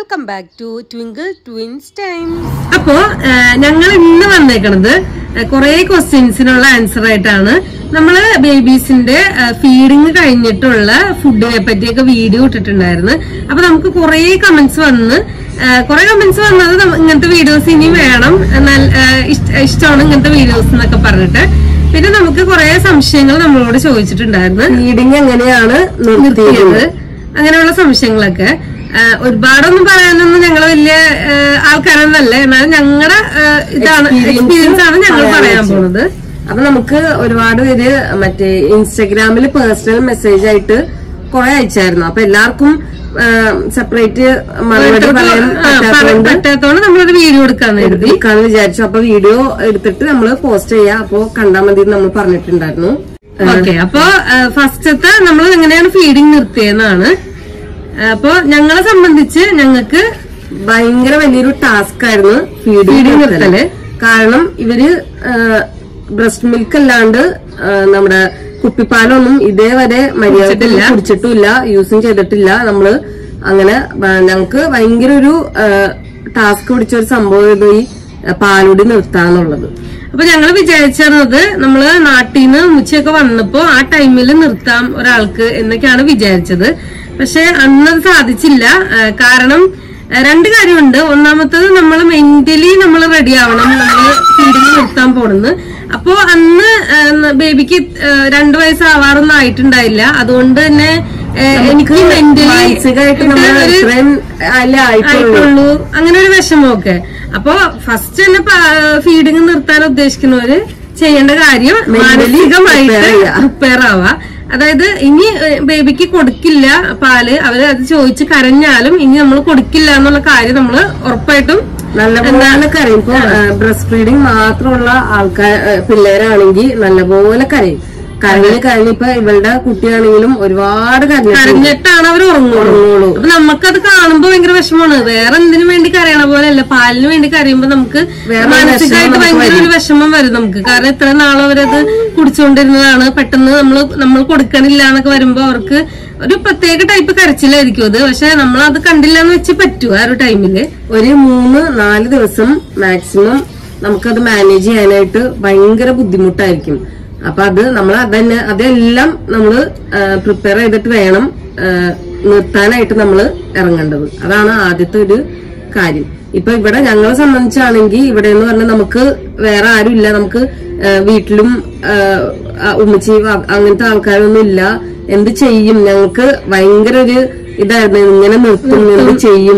Welcome back to Twinkle Twins Time. അപ്പോ ഞങ്ങൾ ഇന്ന് വന്നേക്കണത് കുറെ ക്വസ്റ്റ്യൻസിനുള്ള ആൻസർ ആയിട്ടാണ്. നമ്മള് ബേബീസിന്റെ ഫീഡിങ് കഴിഞ്ഞിട്ടുള്ള ഫുഡിനെ പറ്റിയൊക്കെ വീഡിയോ ഇട്ടിട്ടുണ്ടായിരുന്നു. അപ്പൊ നമുക്ക് കുറെ കമന്റ്സ് വന്നത് ഇങ്ങനത്തെ വീഡിയോസ് ഇനി വേണം, ഇഷ്ടമാണ് ഇങ്ങനത്തെ വീഡിയോസ് എന്നൊക്കെ പറഞ്ഞിട്ട്. പിന്നെ നമുക്ക് കുറെ സംശയങ്ങൾ നമ്മളോട് ചോദിച്ചിട്ടുണ്ടായിരുന്നു. ഫീഡിങ് എങ്ങനെയാണ് നിർത്തിയത്, അങ്ങനെയുള്ള സംശയങ്ങളൊക്കെ. ഒരുപാടൊന്നും പറയാനൊന്നും ഞങ്ങള് വലിയ ആൾക്കാരൊന്നല്ല, എന്നാലും ഞങ്ങളുടെ ഇതാണ് എക്സ്പീരിയൻസ് ആണ് ഞങ്ങൾ പറയാൻ പോകുന്നത്. അപ്പൊ നമുക്ക് ഒരുപാട് പേര് മറ്റേ ഇൻസ്റ്റഗ്രാമിൽ പേഴ്സണൽ മെസ്സേജ് ആയിട്ട് കുറെ അയച്ചായിരുന്നു. അപ്പൊ എല്ലാവർക്കും സെപ്പറേറ്റ് മറുപടി പറ്റാത്തോണ്ട് നമ്മളൊരു വീഡിയോ എടുക്കാന്ന് വിചാരിച്ചു. അപ്പൊ വീഡിയോ എടുത്തിട്ട് നമ്മള് പോസ്റ്റ് ചെയ്യാം, അപ്പൊ കണ്ടാൽ മതി നമ്മൾ പറഞ്ഞിട്ടുണ്ടായിരുന്നു. ഓക്കെ, അപ്പൊ ഫസ്റ്റത്തെ നമ്മൾ എങ്ങനെയാണ് ഫീഡിങ് നിർത്തിയെന്നാണ്. അപ്പൊ ഞങ്ങളെ സംബന്ധിച്ച് ഞങ്ങൾക്ക് ഭയങ്കര വലിയൊരു ടാസ്ക് ആയിരുന്നു ഫീഡിങ് നിർത്തല്. കാരണം ഇവര് ബ്രസ്റ്റ് മിൽക്ക് അല്ലാണ്ട് നമ്മുടെ കുപ്പിപ്പാലൊന്നും ഇതേവരെ മര്യാദ കുടിച്ചിട്ടില്ല, യൂസും ചെയ്തിട്ടില്ല. നമ്മള് അങ്ങനെ ഞങ്ങക്ക് ഭയങ്കര ഒരു ടാസ്ക് പിടിച്ച ഒരു സംഭവം ഈ പാലുടി നിർത്താന്നുള്ളത്. അപ്പൊ ഞങ്ങൾ വിചാരിച്ചിരുന്നത് നമ്മള് നാട്ടിൽ നിന്ന് ഉച്ചയൊക്കെ വന്നപ്പോ ആ ടൈമിൽ നിർത്താം ഒരാൾക്ക് എന്നൊക്കെയാണ് വിചാരിച്ചത്. പക്ഷെ അന്നത് സാധിച്ചില്ല. കാരണം രണ്ട് കാര്യമുണ്ട്. ഒന്നാമത്തത് നമ്മൾ മെന്റലി നമ്മൾ റെഡി ആവണം, നമ്മള് ഫീഡിങ് നിർത്താൻ പോണെന്ന്. അപ്പോ അന്ന് ബേബിക്ക് 2 വയസ്സാവാറൊന്നും ആയിട്ടുണ്ടായില്ല. അതുകൊണ്ട് തന്നെ എനിക്ക് മെന്റലി ആയിട്ടുള്ളൂ അങ്ങനെ ഒരു വിഷമമൊക്കെ. അപ്പൊ ഫസ്റ്റ് തന്നെ ഫീഡിങ് നിർത്താൻ ഉദ്ദേശിക്കുന്നവര് ചെയ്യേണ്ട കാര്യം മാനസികമായിട്ട് പ്രിപ്പയർ ആവാ. അതായത് ഇനി ബേബിക്ക് കൊടുക്കില്ല പാല്, അവര് അത് ചോദിച്ച് കരഞ്ഞാലും ഇനി നമ്മൾ കൊടുക്കില്ല എന്നുള്ള കാര്യം നമ്മൾ ഉറപ്പായിട്ടും നല്ലപോലെ കരയും. ഇപ്പൊ ബ്രസ്റ്റ് ഫീഡിങ് മാത്രമുള്ള പിള്ളേരാണെങ്കിൽ നല്ലപോലെ കരയും. കരഞ്ഞിപ്പോ ഇവളുടെ കുട്ടിയാണെങ്കിലും ഒരുപാട് കരഞ്ഞിട്ടാണ് അവർ ഉറങ്ങുള്ളൂ. അപ്പൊ നമുക്കത് കാണുമ്പോ ഭയങ്കര വിഷമമാണ്. വേറെ എന്തിനു വേണ്ടി കരയണ പോലെ അല്ല, പാലിന് വേണ്ടി കരയുമ്പോ നമുക്ക് മാനസികമായിട്ട് ഭയങ്കര ഒരു വിഷമം വരും നമുക്ക്. കാരണം ഇത്ര നാളും അവരത് കുടിച്ചുകൊണ്ടിരുന്നതാണ്. പെട്ടെന്ന് നമ്മൾ കൊടുക്കണില്ല എന്നൊക്കെ വരുമ്പോ അവർക്ക് ഒരു പ്രത്യേക ടൈപ്പ് കരച്ചിലായിരിക്കും അത്. പക്ഷെ നമ്മളത് കണ്ടില്ല എന്ന് വെച്ച് പറ്റും. ആ ഒരു ടൈമില് ഒരു 3-4 ദിവസം മാക്സിമം നമുക്കത് മാനേജ് ചെയ്യാനായിട്ട് ഭയങ്കര ബുദ്ധിമുട്ടായിരിക്കും. അപ്പൊ അത് നമ്മൾ അതെല്ലാം നമ്മള് പ്രിപ്പയർ ചെയ്തിട്ട് വേണം നിർത്താനായിട്ട് നമ്മള് ഇറങ്ങേണ്ടത്. അതാണ് ആദ്യത്തെ ഒരു കാര്യം. ഇപ്പൊ ഇവിടെ ഞങ്ങളെ സംബന്ധിച്ചാണെങ്കിൽ ഇവിടെ എന്ന് പറഞ്ഞാൽ നമുക്ക് വേറെ ആരും ഇല്ല. നമുക്ക് വീട്ടിലും ഉമ്മച്ചി അങ്ങനത്തെ ആൾക്കാരൊന്നും ഇല്ല. എന്ത് ചെയ്യും? ഞങ്ങൾക്ക് ഭയങ്കര ഒരു ഇതായിരുന്നു, ഇങ്ങനെ നിർത്തും എന്ത് ചെയ്യും.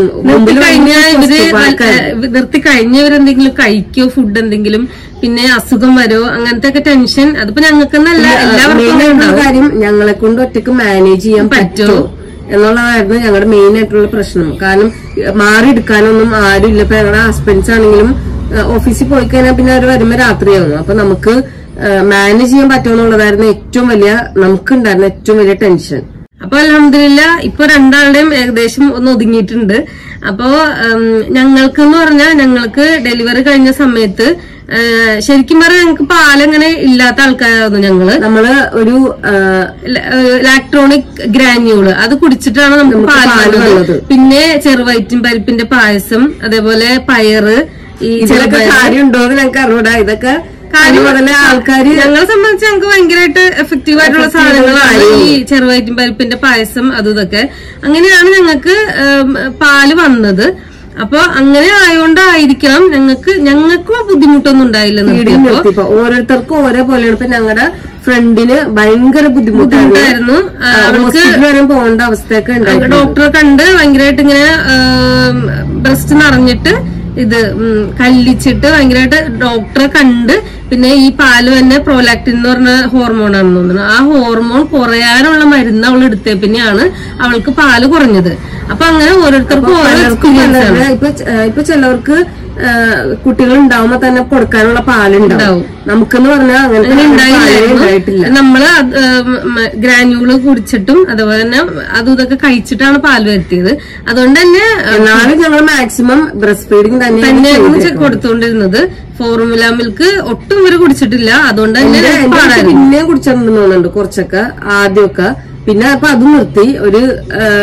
നിർത്തി കഴിഞ്ഞവരെന്തെങ്കിലും കഴിക്കോ, ഫുഡ് എന്തെങ്കിലും, പിന്നെ അസുഖം വരോ, അങ്ങനത്തെ ഒക്കെ ടെൻഷൻ. അതിപ്പോ ഞങ്ങൾക്കെന്നല്ല എല്ലാവർക്കും കാര്യം ഞങ്ങളെ കൊണ്ട് ഒറ്റക്ക് മാനേജ് ചെയ്യാൻ പറ്റുമോ എന്നുള്ളതായിരുന്നു ഞങ്ങളുടെ മെയിൻ ആയിട്ടുള്ള പ്രശ്നം. കാരണം മാറിയെടുക്കാനൊന്നും ആരും ഇല്ല. ഇപ്പൊ ഞങ്ങളുടെ ഹസ്ബൻഡ്സ് ആണെങ്കിലും ഓഫീസിൽ പോയി കഴിഞ്ഞാൽ പിന്നെ അവർ വരുമ്പോ രാത്രിയാവും. അപ്പൊ നമുക്ക് മാനേജ് ചെയ്യാൻ പറ്റുമെന്നുള്ളതായിരുന്നു ഏറ്റവും വലിയ നമുക്കുണ്ടായിരുന്ന ഏറ്റവും വലിയ ടെൻഷൻ. അപ്പൊ അൽഹംദുലില്ലാ ഇപ്പൊ രണ്ടാളുടെയും ഏകദേശം ഒന്ന് ഒതുങ്ങിയിട്ടുണ്ട്. അപ്പോ ഞങ്ങൾക്കെന്ന് പറഞ്ഞാൽ ഞങ്ങൾക്ക് ഡെലിവറി കഴിഞ്ഞ സമയത്ത് ശരിക്കും പറഞ്ഞാൽ ഞങ്ങൾക്ക് പാലങ്ങനെ ഇല്ലാത്ത ആൾക്കാരായിരുന്നു. നമ്മള് ഒരു ഇലക്ട്രോണിക് ഗ്രാന്യൂള് അത് കുടിച്ചിട്ടാണ് നമുക്ക് പാല് വന്നത്. പിന്നെ ചെറുവയറ്റും പരിപ്പിന്റെ പായസം, അതേപോലെ പയറ്, ഈ കാര്യമുണ്ടോ എന്ന് ഞങ്ങൾക്ക് അറിയൂടാ. ഇതൊക്കെ ആൾക്കാര് ഞങ്ങളെ സംബന്ധിച്ച് ഞങ്ങൾക്ക് ഭയങ്കരമായിട്ട് എഫക്റ്റീവ് ആയിട്ടുള്ള സാധനങ്ങളാണ് ഈ ചെറുവയറ്റും പരിപ്പിന്റെ പായസം, അതും ഇതൊക്കെ. അങ്ങനെയാണ് ഞങ്ങൾക്ക് പാല് വന്നത്. അപ്പൊ അങ്ങനെ ആയതുകൊണ്ടായിരിക്കണം ഞങ്ങൾക്ക് ബുദ്ധിമുട്ടൊന്നും ഉണ്ടായില്ല. ഓരോരുത്തർക്കും ഓരോ പോലെയാണ്. ഇപ്പൊ ഞങ്ങളുടെ ഫ്രണ്ടിന് ഭയങ്കര ബുദ്ധിമുട്ടായിരുന്നു. അവർക്ക് പോകേണ്ട അവസ്ഥയൊക്കെ ഉണ്ടായിരുന്നു. ഡോക്ടറെ കണ്ട് ഭയങ്കരമായിട്ട് ഇങ്ങനെ ബ്രസ്റ്റ് നിറഞ്ഞിട്ട് ഇത് കല്ലിച്ചിട്ട് ഭയങ്കരമായിട്ട് ഡോക്ടറെ കണ്ട്, പിന്നെ ഈ പാല് തന്നെ പ്രോലാക്റ്റിൻ എന്ന് പറഞ്ഞ ഹോർമോണാണെന്ന് തോന്നുന്നു. ആ ഹോർമോൺ കുറയാനുള്ള മരുന്ന് അവൾ എടുത്തേ പിന്നെയാണ് അവൾക്ക് പാല് കുറഞ്ഞത്. അപ്പൊ അങ്ങനെ ഓരോരുത്തർക്കും ഓരോ എക്സ്പീരിയൻസ് ആണ്. ഇപ്പൊ ചിലവർക്ക് കുട്ടികൾ ഉണ്ടാവുമ്പോ തന്നെ കൊടുക്കാനുള്ള പാലുണ്ടാവും. നമുക്കെന്ന് പറഞ്ഞാൽ അങ്ങനെ ഉണ്ടായിട്ടില്ല. നമ്മള് ഗ്രാന്യൂള് കുടിച്ചിട്ടും അതുപോലെ തന്നെ അതും ഇതൊക്കെ കഴിച്ചിട്ടാണ് പാല് വരുത്തിയത്. അതുകൊണ്ട് തന്നെ എന്നാലും ഞങ്ങൾ മാക്സിമം ബ്രസ്റ്റ് ഫീഡിങ് തന്നെയാണ് കൊടുത്തുകൊണ്ടിരുന്നത്. ഫോർമുല മിൽക്ക് ഒട്ടും ഇവര് കുടിച്ചിട്ടില്ല. അതുകൊണ്ട് തന്നെ പിന്നെയും കുടിച്ചിട്ടുണ്ടെന്ന് തോന്നുന്നുണ്ട് കുറച്ചൊക്കെ ആദ്യമൊക്കെ. പിന്നെ അപ്പൊ അത് നിർത്തി. ഒരു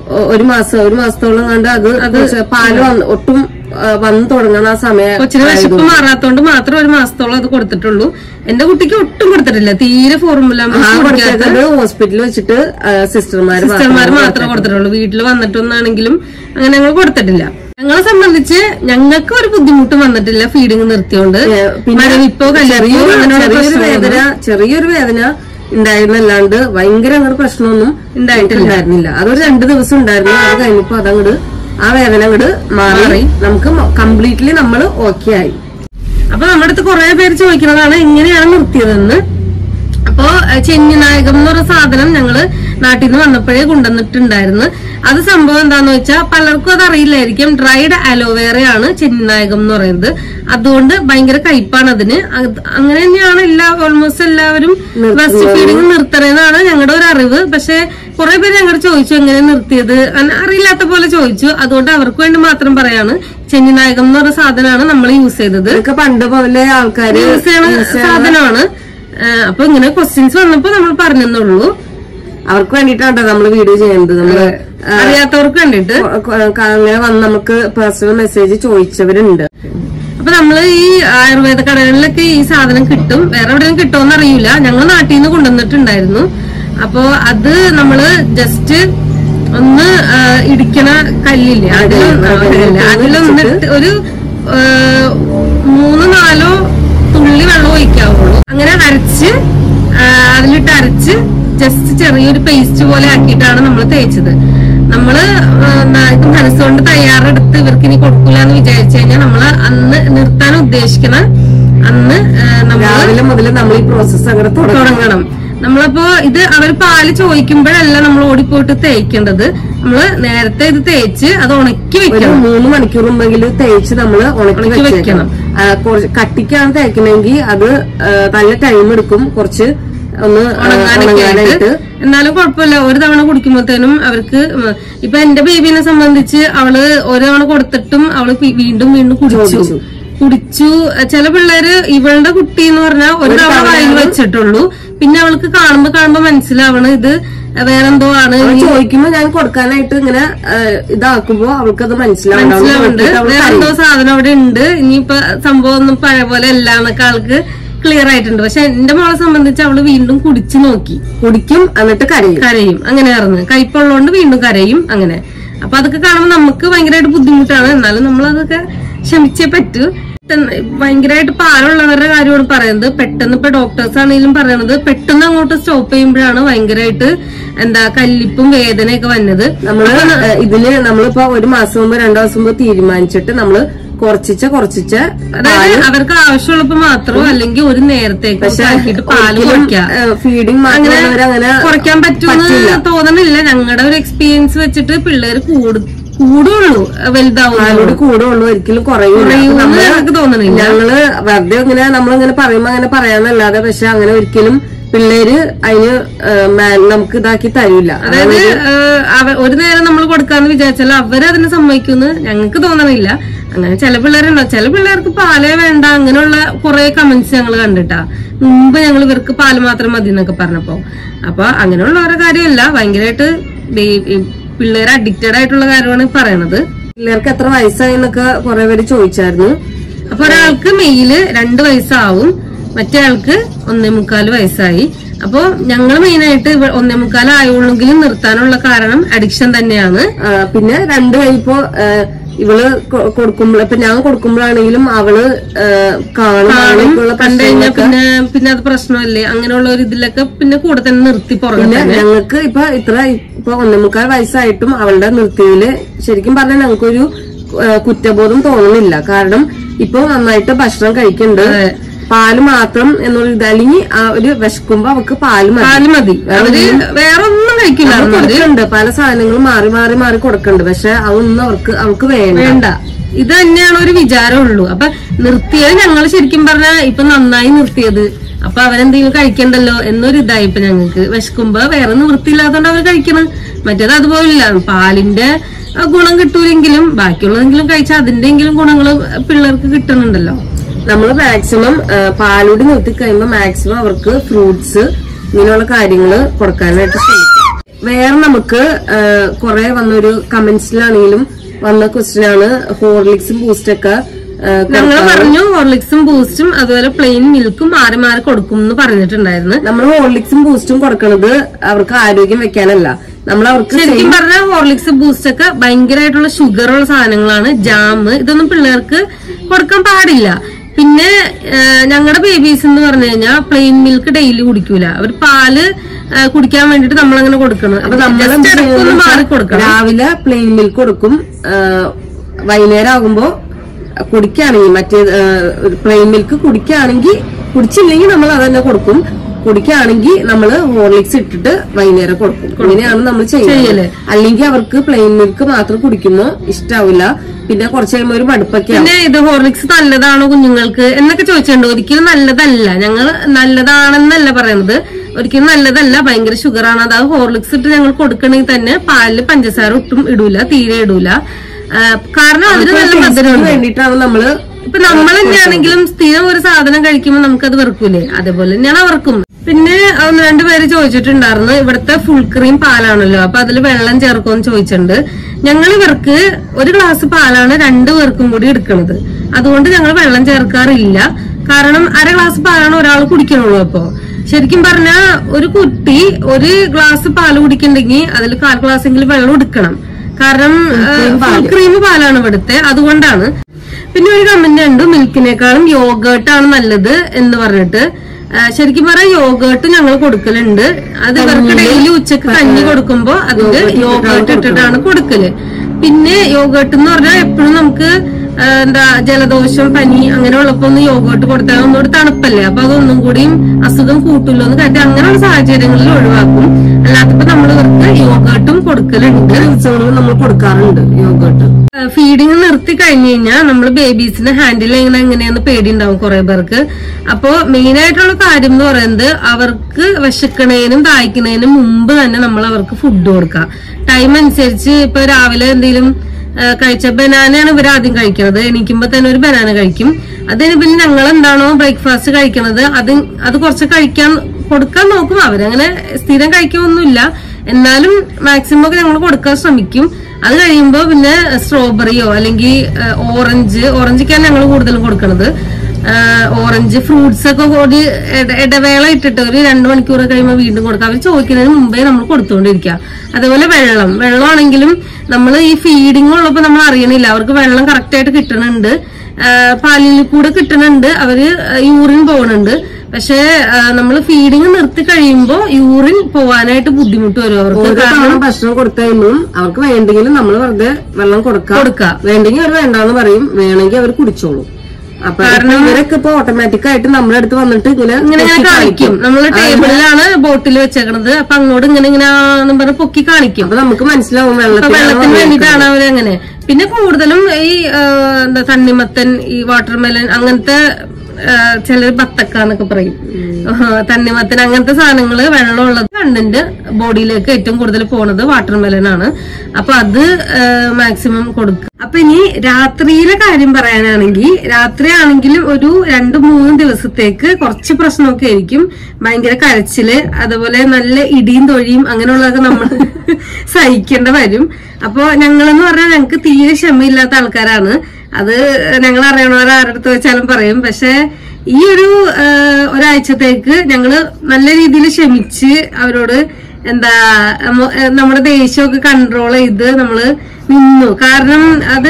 ഒരു മാസത്തോളം കണ്ട് അത് പാല് ഒട്ടും വന്നു തുടങ്ങണ ആ സമയം കൊച്ചിന് വിശപ്പ് മാറാത്തോണ്ട് മാത്രം ഒരു മാസത്തോളം അത് കൊടുത്തിട്ടുള്ളൂ. എന്റെ കുട്ടിക്ക് ഒട്ടും കൊടുത്തിട്ടില്ല, തീരെ ഫോർമുല ഹോസ്പിറ്റലിൽ വെച്ചിട്ട് സിസ്റ്റർമാർ മാത്രമേ കൊടുത്തിട്ടുള്ളൂ. വീട്ടിൽ വന്നിട്ടൊന്നാണെങ്കിലും അങ്ങനെ ഞങ്ങൾ കൊടുത്തിട്ടില്ല. ഞങ്ങളെ സംബന്ധിച്ച് ഞങ്ങൾക്ക് ഒരു ബുദ്ധിമുട്ടും വന്നിട്ടില്ല ഫീഡിങ് നിർത്തിയോണ്ട്. മരവിപ്പോ ചെറിയൊരു വേദന ഉണ്ടായിരുന്നല്ലാണ്ട് ഭയങ്കര അങ്ങോട്ട് പ്രശ്നമൊന്നും ഉണ്ടായിരുന്നില്ല. അതൊരു 2 ദിവസം ഉണ്ടായിരുന്നു. അത് കഴിഞ്ഞപ്പോ അതങ്ങോട്ട് ആ വേദന അങ്ങോട്ട് മാറി നമുക്ക് കംപ്ലീറ്റ്ലി നമ്മൾ ഓക്കെ ആയി. അപ്പൊ നമ്മുടെ അടുത്ത് കുറെ പേര് ചോദിക്കുന്നതാണ് എങ്ങനെയാണ് നിർത്തിയതെന്ന്. അപ്പോ ചെന്നിനായകം എന്ന് പറഞ്ഞ സാധനം ഞങ്ങള് നാട്ടിൽ നിന്ന് വന്നപ്പോഴേ കൊണ്ടുവന്നിട്ടുണ്ടായിരുന്നു. അത് സംഭവം എന്താന്ന് വെച്ചാൽ പലർക്കും അത് അറിയില്ലായിരിക്കും. ഡ്രൈഡ് അലോവേറയാണ് ചെന്നിനായകം എന്ന് പറയുന്നത്. അതുകൊണ്ട് ഭയങ്കര കയ്പാണ് അതിന്. അങ്ങനെ തന്നെയാണ് ഓൾമോസ്റ്റ് എല്ലാവരും ബ്രസ്റ്റ് ഫീഡിങ് നിർത്തണമെന്നാണ് ഞങ്ങളുടെ ഒരു അറിവ്. പക്ഷെ കുറെ പേര് ഞങ്ങൾ ചോദിച്ചു എങ്ങനെ നിർത്തിയത്, അറിയില്ലാത്ത പോലെ ചോദിച്ചു. അതുകൊണ്ട് അവർക്ക് വേണ്ടി മാത്രം പറയാണ്, ചെന്നിനായകം എന്ന് പറഞ്ഞ സാധനമാണ് നമ്മൾ യൂസ് ചെയ്തത്. പണ്ട് പോലെ ആൾക്കാർ യൂസ് ചെയ്യുന്ന സാധനമാണ്. അപ്പൊ ഇങ്ങനെ ക്വസ്റ്റ്യൻസ് വന്നപ്പോ നമ്മൾ പറഞ്ഞെന്നുള്ളൂ. അവർക്ക് വേണ്ടിട്ടാണ് നമ്മള് വീഡിയോ ചെയ്യുന്നത്. നമ്മള് അറിയാത്തവർക്ക് വേണ്ടിട്ട് അങ്ങനെ വന്ന് നമുക്ക് പേഴ്സണൽ മെസ്സേജ് ചോദിച്ചവരുണ്ട്. അപ്പൊ നമ്മള് ഈ ആയുർവേദ കടകളിലൊക്കെ ഈ സാധനം കിട്ടും. വേറെ എവിടെയും കിട്ടുമെന്ന് അറിയില്ല. ഞങ്ങൾ നാട്ടിൽ നിന്ന് കൊണ്ടുവന്നിട്ടുണ്ടായിരുന്നു. അപ്പൊ അത് നമ്മള് ജസ്റ്റ് ഒന്ന് ഇടിക്കണ കല്ലില്ലേ, അതിലൊന്ന് ഒരു 3-4 തുള്ളി വെള്ളം ഒഴിക്കാവുള്ളൂ. അങ്ങനെ അതിലിട്ട് അരച്ച് ജസ്റ്റ് ചെറിയൊരു പേസ്റ്റ് പോലെ ആക്കിയിട്ടാണ് നമ്മൾ തേച്ചത്. നമ്മള് ഇത് മനസ്സുകൊണ്ട് തയ്യാറെടുത്ത് ഇവർക്ക് ഇനി കൊടുക്കില്ല എന്ന് വിചാരിച്ചു കഴിഞ്ഞാൽ നമ്മള് അന്ന് നിർത്താൻ ഉദ്ദേശിക്കണ അന്ന് രാവിലെ മുതൽ നമ്മൾ ഈ പ്രോസസ് അങ്ങനെ തുടങ്ങണം. നമ്മളിപ്പോ ഇത് അവർ പാല് ചോദിക്കുമ്പോഴല്ല നമ്മൾ ഓടിപ്പോയിട്ട് തേക്കേണ്ടത്. നമ്മള് നേരത്തെ ഇത് തേച്ച് അത് ഉണക്കി വെക്കണം. 3 മണിക്കൂർ മുമ്പെങ്കിലും തേച്ച് നമ്മള് ഉണക്കി വെക്കണം. കട്ടിക്കാണ് തേക്കണമെങ്കിൽ അത് നല്ല ടൈം എടുക്കും, കുറച്ച് ഒന്ന് ഉണങ്ങാനായിട്ട്. എന്നാലും കുഴപ്പമില്ല. ഒരു തവണ കുടിക്കുമ്പോഴത്തേനും അവർക്ക് ഇപ്പൊ എന്റെ ബേബീനെ സംബന്ധിച്ച് അവള് ഒരു തവണ കൊടുത്തിട്ടും അവള് വീണ്ടും കുടിച്ചു. ചില പിള്ളേര് ഇവളുടെ കുട്ടി എന്ന് പറഞ്ഞാൽ ഒരു തവണ വായിൽ വെച്ചിട്ടുള്ളൂ. പിന്നെ അവൾക്ക് കാണുമ്പോ മനസ്സിലാവണം ഇത് വേറെന്തോ ആണ്. ചോദിക്കുമ്പോ ഞാൻ കൊടുക്കാനായിട്ട് ഇങ്ങനെ ഇതാക്കുമ്പോ അവൾക്കത് മനസ്സിലാവുന്നുണ്ട്. വേറെന്തോ സാധനം അവിടെ ഉണ്ട്. ഇനിയിപ്പൊ സംഭവം ഒന്നും പഴയ പോലെ അല്ല എന്നൊക്കെ ആൾക്ക് ക്ലിയർ ആയിട്ടുണ്ട്. പക്ഷെ എന്റെ മോളെ സംബന്ധിച്ച് അവള് വീണ്ടും കുടിച്ചു നോക്കി. കുടിക്കും, എന്നിട്ട് കരയും. അങ്ങനെയായിരുന്നു. കയ്പുള്ളതുകൊണ്ട് വീണ്ടും കരയും. അങ്ങനെ അപ്പൊ അതൊക്കെ കാണുമ്പോൾ നമുക്ക് ഭയങ്കരമായിട്ട് ബുദ്ധിമുട്ടാണ്. എന്നാലും നമ്മളതൊക്കെ ക്ഷമിച്ചേ പറ്റൂ. ഭയങ്കരമായിട്ട് പാലുള്ളവരുടെ കാര്യമാണ് പറയുന്നത്. പെട്ടെന്ന് ഇപ്പൊ ഡോക്ടേഴ്സ് ആണെങ്കിലും പറയണത് പെട്ടെന്ന് അങ്ങോട്ട് സ്റ്റോപ്പ് ചെയ്യുമ്പോഴാണ് ഭയങ്കരമായിട്ട് കല്ലിപ്പും വേദനയൊക്കെ വന്നത്. ഇതില് നമ്മളിപ്പോ 1 മാസം മുമ്പ് 2 മാസം മുമ്പ് തീരുമാനിച്ചിട്ട് നമ്മള് കുറച്ച് അതായത് അവർക്ക് ആവശ്യമുള്ളപ്പോ മാത്രമോ അല്ലെങ്കിൽ ഒരു നേരത്തേക്ക് പാല് ഫീഡിങ് അങ്ങനെ കുറയ്ക്കാൻ പറ്റുമെന്ന് തോന്നണില്ല. ഞങ്ങളുടെ ഒരു എക്സ്പീരിയൻസ് വെച്ചിട്ട് പിള്ളേര് കൂടുള്ളൂ, വലുതാവുള്ളൂ, കൂടുള്ളൂ, ഒരിക്കലും കുറയുമെന്ന് തോന്നണില്ല. ഞങ്ങള് വെറുതെ ഇങ്ങനെ നമ്മളിങ്ങനെ പറയുമ്പോ അങ്ങനെ പറയാന്നല്ലാതെ പക്ഷെ അങ്ങനെ ഒരിക്കലും പിള്ളേര് അതിന് നമുക്ക് ഇതാക്കി തരില്ല. അതായത് ഒരു നേരം നമ്മൾ കൊടുക്കാന്ന് വിചാരിച്ചാൽ അവരതിന് സമ്മതിക്കുമെന്ന് ഞങ്ങൾക്ക് തോന്നണില്ല. അങ്ങനെ ചില പിള്ളേരുണ്ടാവും. ചില പിള്ളേർക്ക് പാലേ വേണ്ട, അങ്ങനെയുള്ള കുറെ കമന്റ്സ് ഞങ്ങൾ കണ്ടിട്ടാ. മുമ്പ് ഞങ്ങൾ ഇവർക്ക് പാല് മാത്രം മതി എന്നൊക്കെ പറഞ്ഞപ്പോ. അപ്പൊ അങ്ങനെയുള്ള ഓരോ കാര്യമല്ല, ഭയങ്കരമായിട്ട് പിള്ളേർ അഡിക്റ്റഡ് ആയിട്ടുള്ള കാര്യമാണ് പറയണത്. പിള്ളേർക്ക് എത്ര വയസ്സായി എന്നൊക്കെ കുറെ പേര് ചോദിച്ചായിരുന്നു. അപ്പൊ ഒരാൾക്ക് മെയില് 2 വയസ്സാവും, മറ്റേ ആൾക്ക് 1.25 വയസ്സായി. അപ്പൊ ഞങ്ങൾ മെയിനായിട്ട് 1.25 ആയുള്ളെങ്കിലും നിർത്താനുള്ള കാരണം അഡിക്ഷൻ തന്നെയാണ്. പിന്നെ 2 കഴിയുമ്പോ ഇവള് കൊടുക്കുമ്പോൾ ഇപ്പൊ ഞാൻ കൊടുക്കുമ്പോഴാണെങ്കിലും അവള് കാണും കണ്ടു കഴിഞ്ഞാൽ പിന്നെ അത് പ്രശ്നമല്ലേ, അങ്ങനെയുള്ള ഒരു ഇതിലൊക്കെ പിന്നെ കൂടെ തന്നെ നിർത്തി പുറകെ. ഞങ്ങൾക്ക് ഇപ്പൊ 1.25 വയസ്സായിട്ടും അവളുടെ നിർത്തിയില് ശരിക്കും പറഞ്ഞാൽ ഞങ്ങൾക്കൊരു കുറ്റബോധം തോന്നുന്നില്ല. കാരണം ഇപ്പൊ നന്നായിട്ട് ഭക്ഷണം കഴിക്കുന്നുണ്ട്. പാല് മാത്രം എന്നുള്ള ഇത്, അല്ലെങ്കിൽ ആ ഒരു വിശക്കുമ്പോ അവർക്ക് പാല് മതി, വേറെ ഒന്നും കഴിക്കില്ല. പല സാധനങ്ങളും മാറി കൊടുക്കുന്നുണ്ട്. പക്ഷെ അതൊന്നും അവൾക്ക് വേണ്ട. ഇത് തന്നെയാണ് ഒരു വിചാരമുള്ളൂ. അപ്പൊ നിർത്തിയത് ഞങ്ങൾ ശരിക്കും പറഞ്ഞാൽ ഇപ്പൊ നന്നായി നിർത്തിയത്. അപ്പൊ അവരെന്തെങ്കിലും കഴിക്കണ്ടല്ലോ എന്നൊരു ഇതായി. ഇപ്പൊ ഞങ്ങൾക്ക് വിശക്കുമ്പോ വേറെ നിവൃത്തിയില്ലാത്തോണ്ട് അവർ കഴിക്കണം. മറ്റേത് അതുപോലില്ല. പാലിന്റെ ഗുണം കിട്ടൂലെങ്കിലും ബാക്കിയുള്ളതെങ്കിലും കഴിച്ചാൽ അതിന്റെങ്കിലും ഗുണങ്ങൾ പിള്ളേർക്ക് കിട്ടുന്നുണ്ടല്ലോ. നമ്മൾ മാക്സിമം പാലൂടി നിർത്തി കഴിയുമ്പോൾ മാക്സിമം അവർക്ക് ഫ്രൂട്ട്സ് ഇങ്ങനെയുള്ള കാര്യങ്ങൾ കൊടുക്കാനായിട്ട് ശ്രമിക്കും. വേറെ നമുക്ക് കുറെ വന്നൊരു കമന്റ്സിലാണെങ്കിലും വന്ന ക്വസ്റ്റ്യൻ ആണ് ഹോർലിക്സും ബൂസ്റ്റൊക്കെ ഞങ്ങൾ പറഞ്ഞു ഹോർലിക്സും ബൂസ്റ്റും അതുപോലെ പ്ലെയിൻ മിൽക്കും മാറി മാറി കൊടുക്കും എന്ന് പറഞ്ഞിട്ടുണ്ടായിരുന്നു. നമ്മൾ ഹോർലിക്സും ബൂസ്റ്റും കൊടുക്കണത് അവർക്ക് ആരോഗ്യം വെക്കാനല്ല, നമ്മൾ അവർക്ക് ശരിക്കും പറഞ്ഞാൽ ഹോർലിക്സ് ബൂസ്റ്റ് ഒക്കെ ഭയങ്കരമായിട്ടുള്ള ഷുഗറുള്ള സാധനങ്ങളാണ്. ജാം ഇതൊന്നും പിള്ളേർക്ക് കൊടുക്കാൻ പാടില്ല. പിന്നെ ഞങ്ങളുടെ ബേബീസ് എന്ന് പറഞ്ഞു കഴിഞ്ഞാൽ പ്ലെയിൻ മിൽക്ക് ഡെയിലി കുടിക്കൂല. അവർ പാല് കുടിക്കാൻ വേണ്ടിട്ട് നമ്മളങ്ങനെ കൊടുക്കണം. അപ്പൊ നമ്മൾ മാറി കൊടുക്കണം. രാവിലെ പ്ലെയിൻ മിൽക്ക് കൊടുക്കും, വൈകുന്നേരം ആകുമ്പോ കുടിക്കുകയാണെങ്കിൽ മറ്റേ പ്ലെയിൻ മിൽക്ക് കുടിച്ചില്ലെങ്കിൽ നമ്മൾ അതന്നെ കൊടുക്കും. കുടിക്കുകയാണെങ്കിൽ നമ്മള് ഹോർലിക്സ് ഇട്ടിട്ട് വൈകുന്നേരം കൊടുക്കും. ഇങ്ങനെയാണ് നമ്മൾ ചെയ്യല്. അല്ലെങ്കിൽ അവർക്ക് പ്ലെയിൻ മിൽക്ക് മാത്രം കുടിക്കുമ്പോ ഇഷ്ടാവില്ല, പിന്നെ കുറച്ച് കഴിയുമ്പോ ഒരു മടുപ്പൊക്കെ. പിന്നെ ഇത് ഹോർലിക്സ് നല്ലതാണോ കുഞ്ഞുങ്ങൾക്ക് എന്നൊക്കെ ചോദിച്ചിട്ടുണ്ട്. ഒരിക്കലും നല്ലതല്ല. ഞങ്ങൾ നല്ലതാണെന്നല്ല പറയുന്നത്, ഒരിക്കലും നല്ലതല്ല. ഭയങ്കര ഷുഗറാണ്. അതായത് ഹോർലിക്സ് ഇട്ട് ഞങ്ങൾ കൊടുക്കണമെങ്കിൽ തന്നെ പാലില് പഞ്ചസാര ഒട്ടും ഇടൂല, തീരെ ഇടൂല. കാരണം അതിന് നല്ല മധുരം വേണ്ടിയിട്ടാണ് നമ്മള്. ഇപ്പൊ നമ്മൾ തന്നെയാണെങ്കിലും സ്ഥിരം ഒരു സാധനം കഴിക്കുമ്പോൾ നമുക്കത് വെറുക്കൂലേ, അതേപോലെ തന്നെയാണ് അവർക്കും. പിന്നെ 1-2 പേര് ചോദിച്ചിട്ടുണ്ടായിരുന്നു ഇവിടുത്തെ ഫുൾ ക്രീം പാലാണല്ലോ, അപ്പൊ അതിൽ വെള്ളം ചേർക്കുമെന്ന് ചോദിച്ചിട്ടുണ്ട്. ഞങ്ങൾ ഇവർക്ക് ഒരു ഗ്ലാസ് പാലാണ് 2 പേർക്കും കൂടി എടുക്കുന്നത്. അതുകൊണ്ട് ഞങ്ങൾ വെള്ളം ചേർക്കാറില്ല. കാരണം 1/2 ഗ്ലാസ് പാലാണ് ഒരാൾ കുടിക്കണുള്ളൂ. അപ്പൊ ശരിക്കും പറഞ്ഞാൽ ഒരു കുട്ടി 1 ഗ്ലാസ് പാല് കുടിക്കണ്ടെങ്കിൽ അതിൽ 1/4 ഗ്ലാസ്സെങ്കിലും വെള്ളം എടുക്കണം. കാരണം ഫുൾ ക്രീം പാലാണ് ഇവിടുത്തെ, അതുകൊണ്ടാണ്. പിന്നെ ഒരു കമന്റ് ഉണ്ട് മിൽക്കിനേക്കാളും യോഗേർട്ടാണ് നല്ലത് എന്ന് പറഞ്ഞിട്ട്. ശരിക്കും പറഞ്ഞാൽ യോഗേർട്ട് ഞങ്ങൾ കൊടുക്കലുണ്ട്. അത് ഇവർക്ക് ഡെയിലി ഉച്ചക്ക് കഞ്ഞി കൊടുക്കുമ്പോ അതിൽ യോഗേർട്ട് ഇട്ടിട്ടാണ് കൊടുക്കല്. പിന്നെ യോഗേർട്ട് എന്ന് പറഞ്ഞാൽ എപ്പോഴും നമുക്ക് ജലദോഷം പനി അങ്ങനെ ഉള്ളപ്പോ ഒന്ന് യോഗേർട്ട് കൊടുത്താൽ ഒന്നുകൂടി തണുപ്പല്ലേ, അപ്പൊ അതൊന്നും കൂടിയും അസുഖം കൂട്ടില്ലോ എന്ന് കരുതി അങ്ങനെയുള്ള സാഹചര്യങ്ങളിൽ ഒഴിവാക്കും. അല്ലാത്തപ്പോ നമ്മൾ ഇവർക്ക് യോഗേർട്ടും കൊടുക്കലുണ്ട്, നമ്മൾ കൊടുക്കാറുണ്ട് യോഗേർട്ട്. ഫീഡിങ് നിർത്തി കഴിഞ്ഞു കഴിഞ്ഞാൽ നമ്മൾ ബേബീസിനെ ഹാൻഡിൽ ചെയ്യണ എങ്ങനെയാന്ന് പേടിയുണ്ടാവും കുറെ പേർക്ക്. അപ്പോ മെയിൻ ആയിട്ടുള്ള കാര്യം എന്ന് പറയുന്നത് അവർക്ക് വിശക്കണേനും ദാഹിക്കണേനും മുമ്പ് തന്നെ നമ്മൾ അവർക്ക് ഫുഡ് കൊടുക്കാം. ടൈം അനുസരിച്ച് ഇപ്പൊ രാവിലെ എന്തെങ്കിലും കഴിച്ച ബനാനയാണ് ഇവർ ആദ്യം കഴിക്കുന്നത്. എണീക്കുമ്പോ തന്നെ ഒരു ബനാന കഴിക്കും. അതിന് പിന്നെ ഞങ്ങൾ എന്താണോ ബ്രേക്ക്ഫാസ്റ്റ് കഴിക്കണത് അത് കുറച്ച് കൊടുക്കാൻ നോക്കും. അവരങ്ങനെ സ്ഥിരം കഴിക്കൊന്നുമില്ല, എന്നാലും മാക്സിമം ഒക്കെ ഞങ്ങൾ കൊടുക്കാൻ ശ്രമിക്കും. അത് കഴിയുമ്പോ പിന്നെ സ്ട്രോബെറിയോ അല്ലെങ്കിൽ ഓറഞ്ചൊക്കെയാണ് ഞങ്ങൾ കൂടുതലും കൊടുക്കണത്. ഓറഞ്ച് ഫ്രൂട്ട്സ് ഒക്കെ ഒരു ഇടവേള ഇട്ടിട്ട് ഒരു 2 മണിക്കൂർ കഴിയുമ്പോൾ വീണ്ടും കൊടുക്കാം. അവർ ചോദിക്കുന്നതിന് മുമ്പേ നമ്മൾ കൊടുത്തുകൊണ്ടിരിക്കുക. അതേപോലെ വെള്ളമാണെങ്കിലും നമ്മൾ ഈ ഫീഡിങ് ഉള്ളപ്പോ നമ്മൾ അറിയണില്ല അവർക്ക് വെള്ളം കറക്റ്റ് ആയിട്ട് കിട്ടണുണ്ട്, പാലിൽ കൂടെ കിട്ടണുണ്ട്, അവര് യൂറിൻ പോകണുണ്ട്. പക്ഷെ നമ്മൾ ഫീഡിങ് നിർത്തി കഴിയുമ്പോ യൂറിൻ പോവാനായിട്ട് ബുദ്ധിമുട്ട് വരും അവർക്ക്. കാരണം ഭക്ഷണം കൊടുത്താലും അവർക്ക് വേണ്ടെങ്കിലും നമ്മൾ വെറുതെ വെള്ളം കൊടുക്കാം. വേണ്ടെങ്കിൽ അവർ വേണ്ടാന്ന് പറയും, വേണമെങ്കിൽ അവർ കുടിച്ചോളും. കാരണം ഇവരൊക്കെ ഇപ്പൊ ഓട്ടോമാറ്റിക് ആയിട്ട് നമ്മുടെ അടുത്ത് വന്നിട്ട് ഇങ്ങനെ കാണിക്കും. നമ്മള് ടേബിളിലാണ് ബോട്ടിൽ വെച്ചേക്കണത്, അപ്പൊ അങ്ങോട്ട് ഇങ്ങനെ പറഞ്ഞ് പൊക്കി കാണിക്കും. അപ്പൊ നമുക്ക് മനസ്സിലാവും വെള്ളത്തിന് വേണ്ടിയിട്ടാണ് അവരങ്ങനെ. പിന്നെ കൂടുതലും ഈ തണ്ണിമത്തൻ, ഈ വാട്ടർമെലൻ, അങ്ങനത്തെ ചിലർ ബത്തക്കാന്നൊക്കെ പറയും, തണ്ണിമത്തൻ, അങ്ങനത്തെ സാധനങ്ങള് വെള്ളമുള്ളത് കണ്ടന്റ് ബോഡിയിലേക്ക് ഏറ്റവും കൂടുതൽ പോണത് വാട്ടർമെലൻ ആണ്. അപ്പൊ അത് മാക്സിമം കൊടുക്കുക. അപ്പൊ ഇനി രാത്രിയിലെ കാര്യം പറയാനാണെങ്കിൽ, രാത്രിയാണെങ്കിലും ഒരു 2-3 ദിവസത്തേക്ക് കുറച്ച് പ്രശ്നമൊക്കെ ആയിരിക്കും. ഭയങ്കര കരച്ചില്, അതുപോലെ നല്ല ഇടിയും തൊഴിയും അങ്ങനെയുള്ളതൊക്കെ നമ്മൾ സഹിക്കേണ്ട വരും. അപ്പൊ ഞങ്ങളെന്ന് പറഞ്ഞാൽ ഞങ്ങൾക്ക് തീരെ ക്ഷമയില്ലാത്ത ആൾക്കാരാണ്. അത് ഞങ്ങൾ അറിയണവർ ആരടുത്ത് വെച്ചാലും പറയും. പക്ഷെ ഈ ഒരാഴ്ചത്തേക്ക് ഞങ്ങള് നല്ല രീതിയിൽ ക്ഷമിച്ച് അവരോട് നമ്മുടെ ദേഷ്യമൊക്കെ കൺട്രോൾ ചെയ്ത് നമ്മള് നിന്നു. കാരണം അത്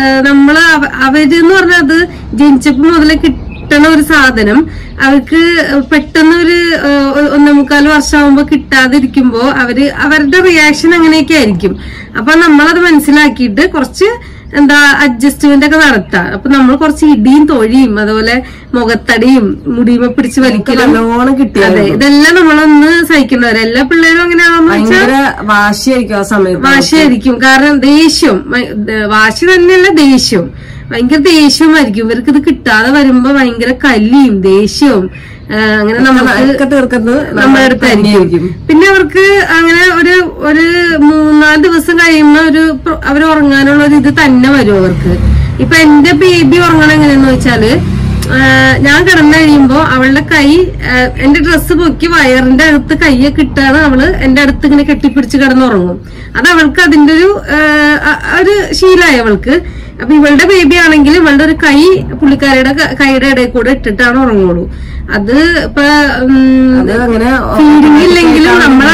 അവരെന്ന് പറഞ്ഞാൽ അത് ജനിച്ചപ്പോ മുതലേ കിട്ടണ ഒരു സാധനം അവർക്ക് പെട്ടെന്ന് ഒരു 1.25 വർഷമാകുമ്പോ കിട്ടാതിരിക്കുമ്പോ അവരുടെ റിയാക്ഷൻ അങ്ങനെയൊക്കെ ആയിരിക്കും. അപ്പൊ നമ്മളത് മനസ്സിലാക്കിയിട്ട് കുറച്ച് അഡ്ജസ്റ്റ്മെന്റ് ഒക്കെ നടത്താം. അപ്പൊ നമ്മൾ കുറച്ച് ഇടിയും തൊഴിയും അതുപോലെ മുഖത്തടിയും മുടിയുമ പിടിച്ച് വലിക്കലും നല്ലോണം കിട്ടി. അതെ, ഇതെല്ലാം നമ്മളൊന്ന് സഹിക്കുന്നവരെ. എല്ലാ പിള്ളേരും അങ്ങനെയാണെന്ന് വെച്ചാൽ വാശിയായിരിക്കും. കാരണം ദേഷ്യം, വാശി തന്നെയല്ല ദേഷ്യം, ഭയങ്കര ദേഷ്യമായിരിക്കും ഇവർക്ക്. ഇത് കിട്ടാതെ വരുമ്പോ ഭയങ്കര കലിയും ദേഷ്യവും അങ്ങനെ നമ്മുടെ അടുത്തായിരിക്കും. പിന്നെ അവർക്ക് അങ്ങനെ ഒരു 3-4 ദിവസം കഴിയുമ്പോ അവർ ഉറങ്ങാനുള്ള ഒരു ഇത് തന്നെ വരും അവർക്ക്. ഇപ്പൊ എന്റെ ബേബി ഉറങ്ങണം എങ്ങനെയാന്ന് വെച്ചാല് ഞാൻ കിടന്നു കഴിയുമ്പോ അവളുടെ കൈ എന്റെ ഡ്രസ്സ് പൊക്കി വയറിന്റെ അടുത്ത് കൈയൊക്കെ ഇട്ടാണ് അവള് എന്റെ അടുത്ത് ഇങ്ങനെ കെട്ടിപ്പിടിച്ച് കിടന്നുറങ്ങും. അത് അവൾക്ക് അതിന്റെ ഒരു ശീലമായി അവൾക്ക്. അപ്പൊ ഇവളുടെ ബേബി ആണെങ്കിൽ ഇവളുടെ ഒരു കൈ പുള്ളിക്കാരിയുടെ കൈയുടെ ഇടയിൽ കൂടെ ഇട്ടിട്ടാണ് ഉറങ്ങുള്ളൂ. അത് ഇപ്പൊ ഫീഡിങ് ഇല്ലെങ്കിലും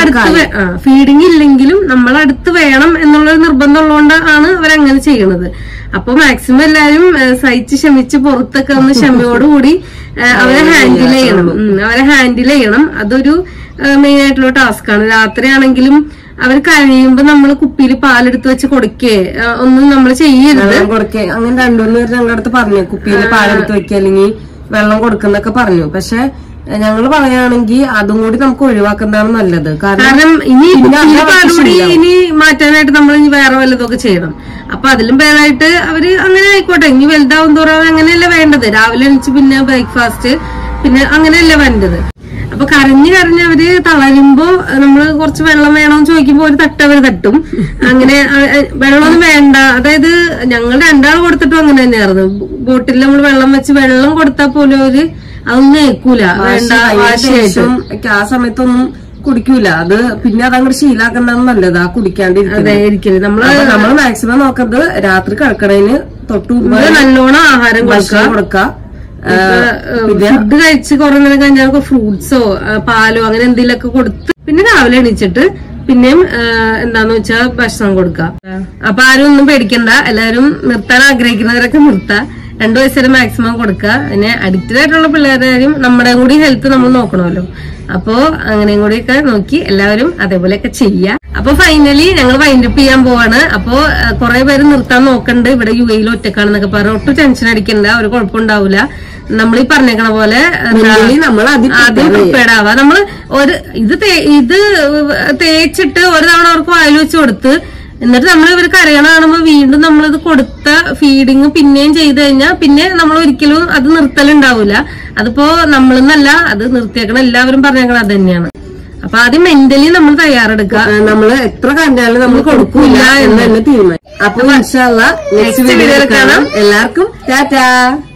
നമ്മളടുത്ത് വേണം എന്നുള്ളൊരു നിർബന്ധം ഉള്ളതുകൊണ്ടാണ് അവരങ്ങനെ ചെയ്യണത്. അപ്പൊ മാക്സിമം എല്ലാരും സഹിച്ച് ക്ഷമിച്ച് പുറത്തൊക്കെ ഒന്ന് ക്ഷമയോടുകൂടി അവരെ ഹാൻഡിൽ ചെയ്യണം. അതൊരു മെയിൻ ആയിട്ടുള്ള ടാസ്ക് ആണ്. രാത്രി ആണെങ്കിലും അവർ കഴിയുമ്പോ നമ്മള് കുപ്പിയിൽ പാലെടുത്ത് വെച്ച് കൊടുക്കേ ഒന്നും നമ്മൾ ചെയ്യരുത്. അങ്ങനെ രണ്ടുമൂന്ന് പേര് ഞങ്ങളുടെ അടുത്ത് പറഞ്ഞു കുപ്പിയിൽ പാലെടുത്ത് വെക്കുക അല്ലെങ്കിൽ വെള്ളം കൊടുക്കുന്നൊക്കെ പറഞ്ഞു. പക്ഷെ ഞങ്ങള് പറയുകയാണെങ്കിൽ അതും കൂടി നമുക്ക് ഒഴിവാക്കുന്നതാണ് നല്ലത്. കാരണം ഇനി മാറ്റാനായിട്ട് നമ്മൾ ഇനി വേറെ വല്ലതൊക്കെ ചെയ്യണം. അപ്പൊ അതിലും ഭേദമായിട്ട് അവര് അങ്ങനെ ആയിക്കോട്ടെ, ഇനി വലുതാവും തോറും അങ്ങനെയല്ല വേണ്ടത്. രാവിലെ എണീച്ച് പിന്നെ ബ്രേക്ക്ഫാസ്റ്റ് പിന്നെ അങ്ങനെയല്ല വേണ്ടത്. അപ്പൊ കരഞ്ഞ് അവര് തളരുമ്പോ നമ്മള് കുറച്ച് വെള്ളം വേണമെന്ന് ചോദിക്കുമ്പോ ഒരു അവര് തട്ടും. അങ്ങനെ വെള്ളമൊന്നും വേണ്ട. അതായത് ഞങ്ങൾ രണ്ടാൾ കൊടുത്തിട്ടും അങ്ങനെ തന്നെയായിരുന്നു. ബോട്ടിൽ നമ്മൾ വെള്ളം വെച്ച് വെള്ളം കൊടുത്താൽ പോലും അവര് അതൊന്നും ഏൽക്കൂല, വേണ്ട വാശിയായിട്ടും. ആ സമയത്തൊന്നും കുടിക്കൂല. അത് പിന്നെ അതങ്ങോട്ട് ശീലാക്കുന്നതാണ് നല്ലത്, ആ കുടിക്കാണ്ടിരിക്കല്. നമ്മള് മാക്സിമം നോക്കുന്നത് രാത്രി കിടക്കണേന് തൊട്ട് നല്ലോണം ആഹാരം കൊടുക്കുക. ഫുഡ് കഴിച്ച് കുറെ നേരം കഴിഞ്ഞാൽ ഫ്രൂട്ട്സോ പാലോ അങ്ങനെ എന്തെങ്കിലുമൊക്കെ കൊടുത്ത് പിന്നെ രാവിലെ എണീച്ചിട്ട് പിന്നെയും എന്താന്ന് വെച്ചാൽ ഭക്ഷണം കൊടുക്കുക. അപ്പൊ ആരും ഒന്നും പേടിക്കണ്ട. എല്ലാരും നിർത്താൻ ആഗ്രഹിക്കുന്നവരൊക്കെ നിർത്താം. 2 വയസ്സ് വരെ മാക്സിമം കൊടുക്കുക. പിന്നെ അഡിക്റ്റഡ് ആയിട്ടുള്ള പിള്ളേരുടെ കാര്യം നമ്മുടെ കൂടി ഹെൽത്ത് നമ്മൾ നോക്കണമല്ലോ. അപ്പൊ അങ്ങനെയും കൂടിയൊക്കെ നോക്കി എല്ലാവരും അതേപോലെയൊക്കെ ചെയ്യാം. അപ്പൊ ഫൈനലി ഞങ്ങൾ വൈൻഡപ്പ് ചെയ്യാൻ പോവാണ്. അപ്പൊ കുറെ പേര് നിർത്താൻ നോക്കണ്ട്. ഇവിടെ UAE ഒറ്റക്കാണെന്നൊക്കെ പറഞ്ഞ് ഒട്ടും ടെൻഷൻ അടിക്കണ്ട, ഒരു കുഴപ്പമുണ്ടാവൂല. നമ്മൾ ഈ പറഞ്ഞേക്കണ പോലെ ആദ്യം പ്രിപ്പയർഡ് ആവാ. നമ്മള് ഇത് തേച്ചിട്ട് ഒരു തവണ അവർക്ക് വായിൽ വെച്ച് കൊടുത്ത് എന്നിട്ട് നമ്മൾ ഇവർ കരയണ കാണുമ്പോ വീണ്ടും നമ്മളിത് കൊടുത്ത ഫീഡിങ് പിന്നെയും ചെയ്ത് കഴിഞ്ഞാൽ പിന്നെ നമ്മൾ ഒരിക്കലും അത് നിർത്തലുണ്ടാവൂല. അതിപ്പോ നമ്മളെന്നല്ല, അത് നിർത്തിയേക്കണം എല്ലാവരും പറഞ്ഞേക്കണം അത് തന്നെയാണ്. അപ്പൊ ആദ്യം മെന്റലി നമ്മൾ തയ്യാറെടുക്കുക. നമ്മള് എത്ര കണ്ടാലും നമ്മൾ കൊടുക്കൂല എന്ന് തന്നെ തീരുമാനം. അപ്പൊ നെക്സ്റ്റ് വീഡിയോയിൽ കാണാം. എല്ലാവർക്കും ടാറ്റാ.